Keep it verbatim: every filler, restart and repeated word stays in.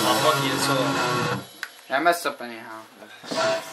I'm lucky as well. Yeah, I messed up anyhow.